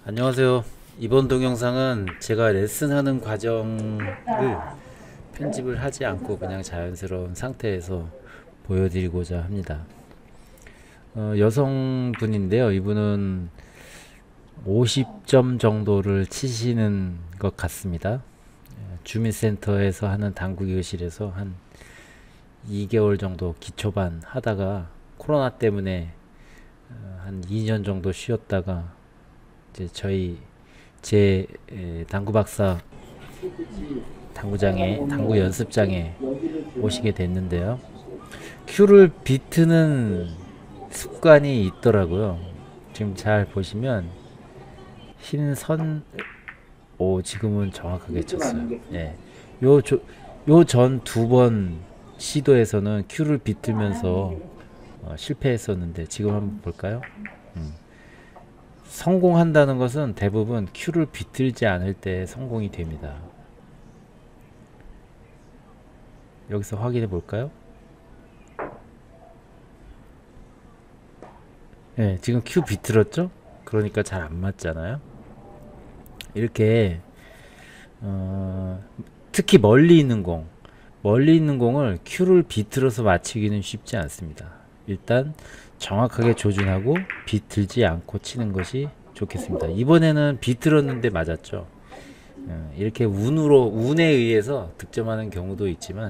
안녕하세요. 이번 동영상은 제가 레슨하는 과정을 편집을 하지 않고 그냥 자연스러운 상태에서 보여드리고자 합니다. 여성분인데요. 이분은 50점 정도를 치시는 것 같습니다. 주민센터에서 하는 당구교실에서 한 2개월 정도 기초반 하다가 코로나 때문에 한 2년 정도 쉬었다가 이제 제 당구 박사 당구 연습장에 오시게 됐는데요. 큐를 비트는 습관이 있더라고요. 지금 잘 보시면 흰선, 지금은 정확하게 쳤어요. 예. 요 전 두 번 시도에서는 큐를 비틀면서 실패했었는데 지금 한번 볼까요? 성공한다는 것은 대부분 큐를 비틀지 않을 때 성공이 됩니다. 여기서 확인해 볼까요? 네, 지금 큐 비틀었죠? 그러니까 잘 안 맞잖아요. 이렇게 특히 멀리 있는 공을 큐를 비틀어서 맞추기는 쉽지 않습니다. 일단 정확하게 조준하고 비틀지 않고 치는 것이 좋겠습니다. 이번에는 비틀었는데 맞았죠. 이렇게 운에 의해서 득점하는 경우도 있지만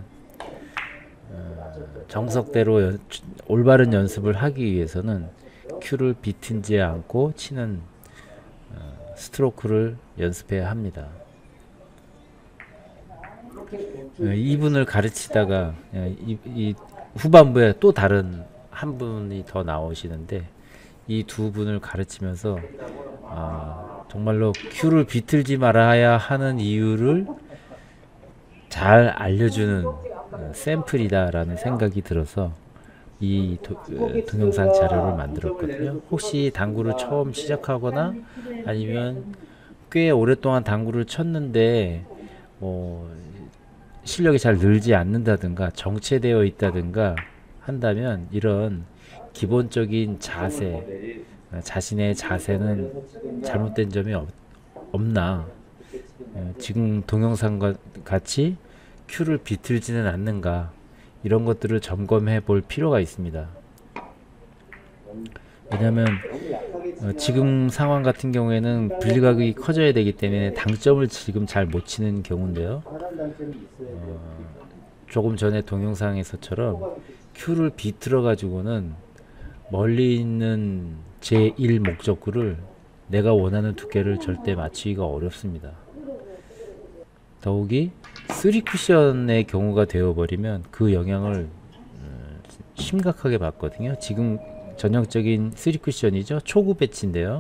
정석대로 올바른 연습을 하기 위해서는 큐를 비틀지 않고 치는 스트로크를 연습해야 합니다. 이분을 가르치다가 이 후반부에 또 다른 한 분이 더 나오시는데 이 두 분을 가르치면서 정말로 큐를 비틀지 말아야 하는 이유를 잘 알려주는 샘플이다 라는 생각이 들어서 이 동영상 자료를 만들었거든요. 혹시 당구를 처음 시작하거나 아니면 꽤 오랫동안 당구를 쳤는데 실력이 잘 늘지 않는다든가 정체되어 있다든가 한다면 이런 기본적인 자신의 자세는 잘못된 점이 없나, 지금 동영상과 같이 큐를 비틀지는 않는가, 이런 것들을 점검해 볼 필요가 있습니다. 왜냐하면 지금 상황 같은 경우에는 분리각이 커져야 되기 때문에 당점을 지금 잘 못 치는 경우인데요. 조금 전에 동영상에서처럼 큐를 비틀어 가지고는 멀리 있는 제1 목적구를 내가 원하는 두께를 절대 맞추기가 어렵습니다. 더욱이 3쿠션의 경우가 되어버리면 그 영향을 심각하게 받거든요. 지금 전형적인 3쿠션이죠. 초구 배치인데요.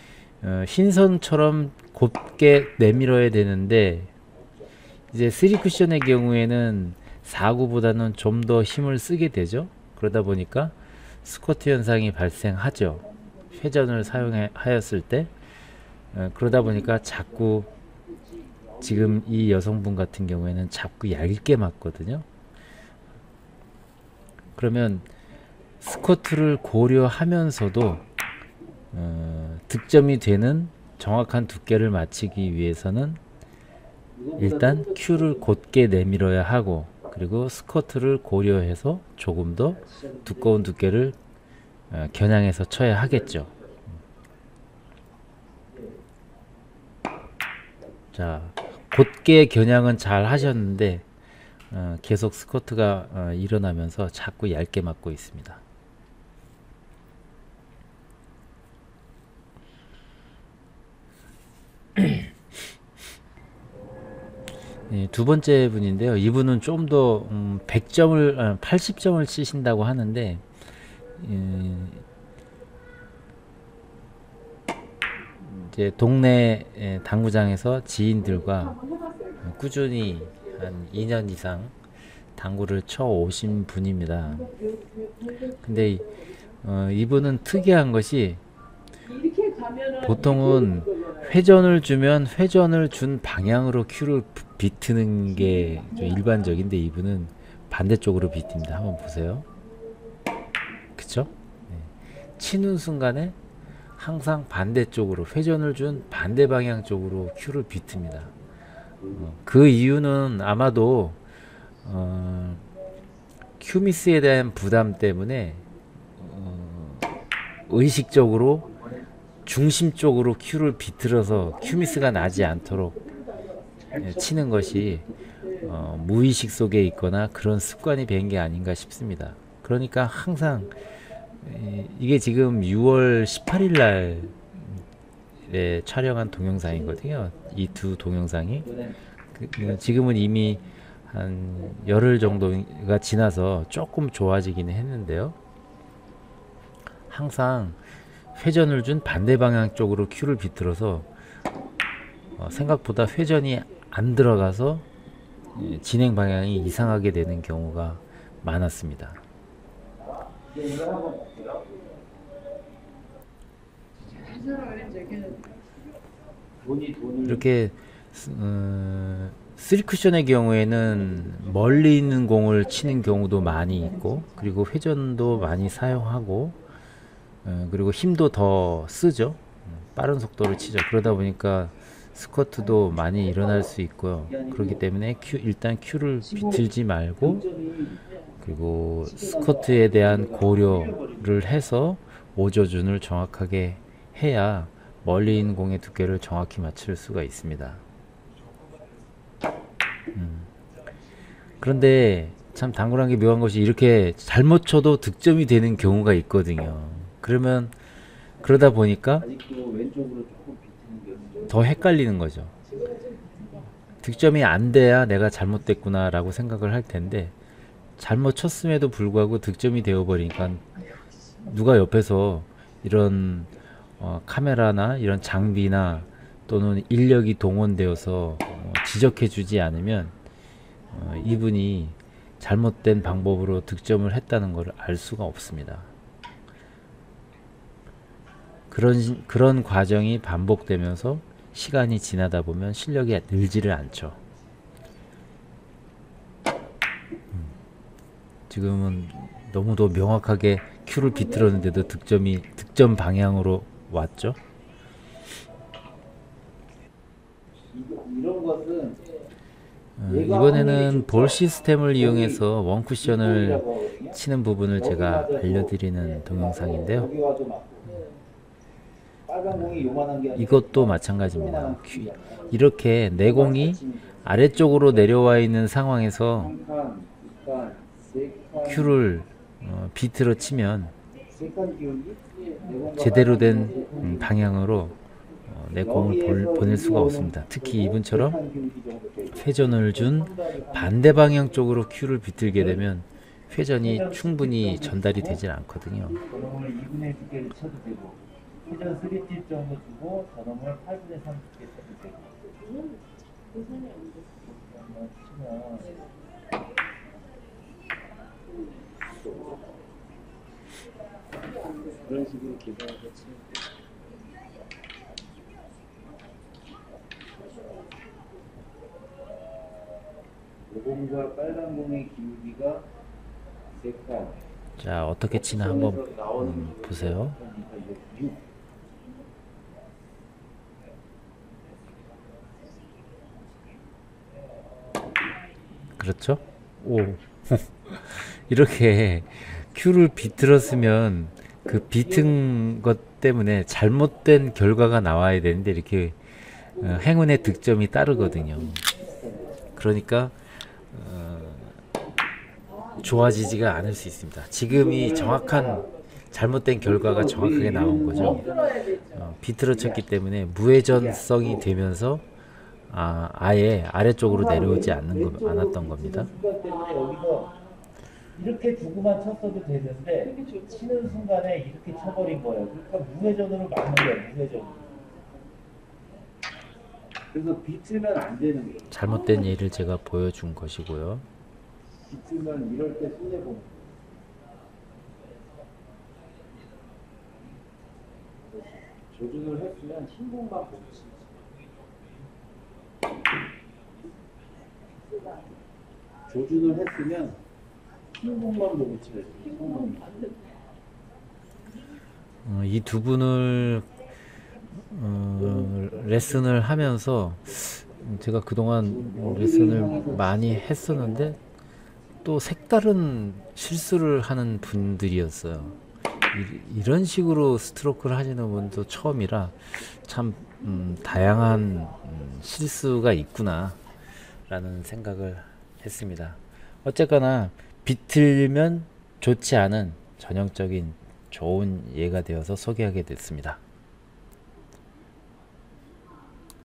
흰선처럼 곱게 내밀어야 되는데 이제 3쿠션의 경우에는 4구보다는 좀 더 힘을 쓰게 되죠. 그러다 보니까 스쿼트 현상이 발생하죠. 회전을 사용하였을 때. 그러다 보니까 자꾸 지금 이 여성분 같은 경우에는 자꾸 얇게 맞거든요. 그러면 스쿼트를 고려하면서도 득점이 되는 정확한 두께를 맞추기 위해서는 일단 큐를 곧게 내밀어야 하고, 그리고 스쿼트를 고려해서 조금 더 두꺼운 두께를 겨냥해서 쳐야 하겠죠. 자, 곧게 겨냥은 잘 하셨는데 계속 스쿼트가 일어나면서 자꾸 얇게 맞고 있습니다. 네, 두 번째 분인데요. 이분은 좀 더 80점을 치신다고 하는데 이제 동네 당구장에서 지인들과 꾸준히 한 2년 이상 당구를 쳐 오신 분입니다. 근데 이분은 특이한 것이 보통은 회전을 주면 회전을 준 방향으로 큐를 비트는 게 좀 일반적인데 이분은 반대쪽으로 비트입니다. 한번 보세요. 그쵸? 네. 치는 순간에 항상 반대쪽으로 회전을 준 반대 방향 쪽으로 큐를 비틉니다. 그 이유는 아마도 큐미스에 대한 부담 때문에 의식적으로 중심 쪽으로 큐를 비틀어서 큐미스가 나지 않도록 치는 것이 무의식 속에 있거나 그런 습관이 된 게 아닌가 싶습니다. 그러니까 항상 이게 지금 6월 18일 날에 촬영한 동영상이거든요. 이 두 동영상이 지금은 이미 한 열흘 정도가 지나서 조금 좋아지기는 했는데요. 항상 회전을 준 반대 방향 쪽으로 큐를 비틀어서 생각보다 회전이 안 들어가서 진행 방향이 이상하게 되는 경우가 많았습니다. 이렇게 쓰리쿠션의 경우에는 멀리 있는 공을 치는 경우도 많이 있고, 그리고 회전도 많이 사용하고, 그리고 힘도 더 쓰죠. 빠른 속도로 치죠. 그러다 보니까 스쿼트도 많이 일어날 수 있고요. 그렇기 때문에 일단 큐를 비틀지 말고, 그리고 스쿼트에 대한 고려를 해서 오조준을 정확하게 해야 멀리 있는 공의 두께를 정확히 맞출 수가 있습니다. 그런데 참 당구란 게 묘한 것이 이렇게 잘못 쳐도 득점이 되는 경우가 있거든요. 그러다 보니까 더 헷갈리는 거죠. 득점이 안 돼야 내가 잘못됐구나 라고 생각을 할 텐데, 잘못 쳤음에도 불구하고 득점이 되어버리니까 누가 옆에서 이런 카메라나 이런 장비나 또는 인력이 동원되어서 지적해 주지 않으면 이분이 잘못된 방법으로 득점을 했다는 것을 알 수가 없습니다. 그런 과정이 반복되면서 시간이 지나다 보면 실력이 늘지를 않죠. 지금은 너무도 명확하게 큐를 비틀었는데도 득점 방향으로 왔죠. 이번에는 볼 시스템을 이용해서 원쿠션을 치는 부분을 제가 알려드리는 동영상인데요. 이것도 마찬가지입니다. 이렇게 내공이 아래쪽으로 내려와 있는 상황에서 큐를 비틀어 치면 제대로 된 방향으로 내 공을 보낼 수가 없습니다. 특히 이분처럼 회전을 준 반대 방향 쪽으로 큐를 비틀게 되면 회전이 충분히 전달이 되질 않거든요. 회전 3팁 정도 주고 저놈을 8분의 3 두께 쳐도 되고. 그런 식으로 계산해서 치면 노공과 빨간 공의 기울기가 3칸. 자, 어떻게 치나 한번 보세요. 그렇죠? 오. 이렇게 큐를 비틀었으면 그 비튼 것 때문에 잘못된 결과가 나와야 되는데 이렇게 행운의 득점이 따르거든요. 그러니까 좋아지지가 않을 수 있습니다. 지금이 정확한 잘못된 결과가 정확하게 나온 거죠. 비틀어 쳤기 때문에 무회전성이 되면서 아예 아래쪽으로 내려오지 않았던 겁니다. 이렇게 두고만 쳤어도 되는데 치는 순간에 이렇게 쳐버린 거예요. 그러니까 무회전으로 막는 거예요. 무회전으로. 그래서 비틀면 안 되는 거예요. 잘못된 예를 제가 보여준 것이고요. 비틀면 이럴 때 손해보는 거예요. 조준을 했으면 흰공만 보고 치죠. 조준을 했으면 흰공만 보고 쳐야죠. 이 두 분을 레슨을 하면서 제가 그동안 레슨을 많이 했었는데 또 색다른 실수를 하는 분들이었어요. 이런 식으로 스트로크를 하시는 분도 처음이라 참 다양한 실수가 있구나 라는 생각을 했습니다. 어쨌거나 비틀면 좋지 않은 전형적인 좋은 예가 되어서 소개하게 됐습니다.